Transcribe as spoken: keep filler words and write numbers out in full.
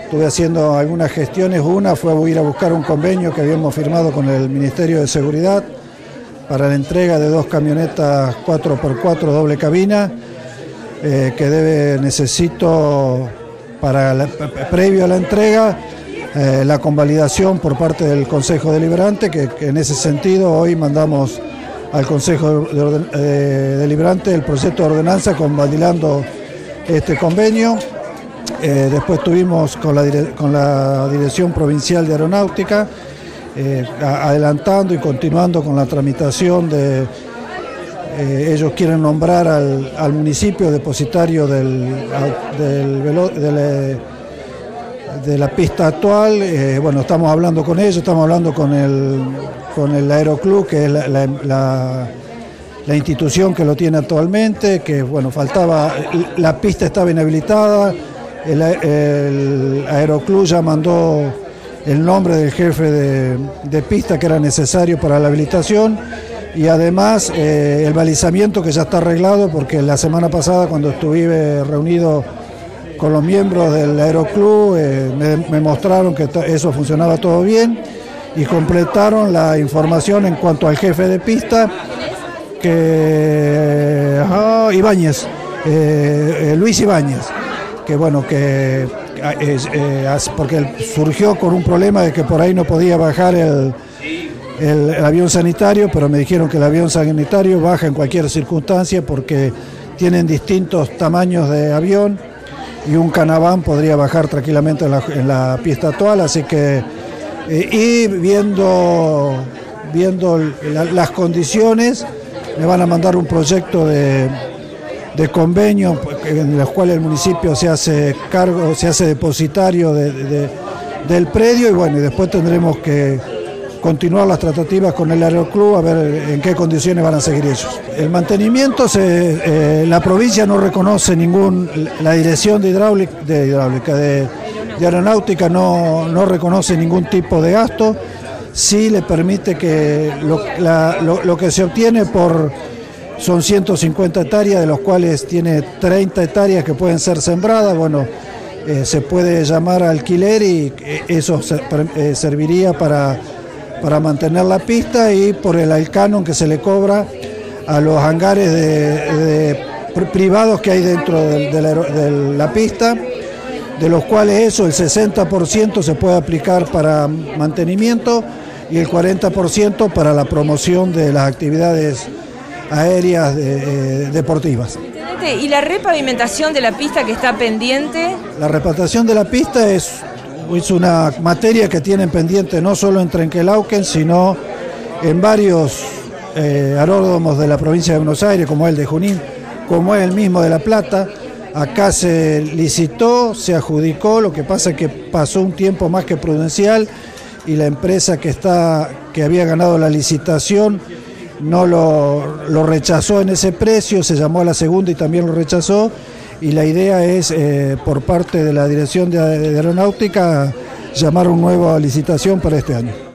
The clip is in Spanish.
estuve haciendo algunas gestiones. Una fue ir a buscar un convenio que habíamos firmado con el Ministerio de Seguridad para la entrega de dos camionetas cuatro por cuatro doble cabina, eh, que debe, necesito, para la, previo a la entrega, eh, la convalidación por parte del Consejo Deliberante, que, que en ese sentido hoy mandamos al Consejo de Orden, eh, Deliberante el proyecto de ordenanza convalidando este convenio. Eh, después tuvimos con la, con la Dirección Provincial de Aeronáutica, eh, adelantando y continuando con la tramitación de... Eh, ellos quieren nombrar al, al municipio depositario del, del, del, del, de la pista actual. Eh, bueno, estamos hablando con ellos, estamos hablando con el, con el Aeroclub, que es la, la, la, la institución que lo tiene actualmente, que bueno, faltaba, la pista estaba inhabilitada, el, el Aeroclub ya mandó el nombre del jefe de, de pista que era necesario para la habilitación, y además eh, el balizamiento que ya está arreglado, porque la semana pasada cuando estuve reunido con los miembros del Aeroclub eh, me, me mostraron que eso funcionaba todo bien y completaron la información en cuanto al jefe de pista, que oh, Ibáñez, eh, eh, Luis Ibáñez, que bueno, que eh, eh, porque surgió con un problema de que por ahí no podía bajar el El, el avión sanitario, pero me dijeron que el avión sanitario baja en cualquier circunstancia porque tienen distintos tamaños de avión y un Canaván podría bajar tranquilamente en la, en la pista actual, así que eh, y viendo, viendo la, las condiciones me van a mandar un proyecto de, de convenio en el cual el municipio se hace cargo, se hace depositario de, de, del predio, y bueno, y después tendremos que continuar las tratativas con el Aeroclub a ver en qué condiciones van a seguir ellos. El mantenimiento, se, eh, la provincia no reconoce ningún, la dirección de hidráulica, de, hidráulica, de, de aeronáutica no, no reconoce ningún tipo de gasto, sí le permite que lo, la, lo, lo que se obtiene por son ciento cincuenta hectáreas, de los cuales tiene treinta hectáreas que pueden ser sembradas, bueno, eh, se puede llamar a alquiler y eso se, eh, serviría para para mantener la pista, y por el alcanon que se le cobra a los hangares de, de privados que hay dentro de, de, la, de la pista, de los cuales eso, el sesenta por ciento se puede aplicar para mantenimiento y el cuarenta por ciento para la promoción de las actividades aéreas de, eh, deportivas. ¿Y la repavimentación de la pista que está pendiente? La repavimentación de la pista es... Es una materia que tienen pendiente no solo en Trenquelauquen, sino en varios eh, aeródromos de la provincia de Buenos Aires, como el de Junín, como es el mismo de La Plata. Acá se licitó, se adjudicó, lo que pasa es que pasó un tiempo más que prudencial y la empresa que, está, que había ganado la licitación no lo, lo rechazó en ese precio, se llamó a la segunda y también lo rechazó. Y la idea es, eh, por parte de la Dirección de, de Aeronáutica, llamar una nueva licitación para este año.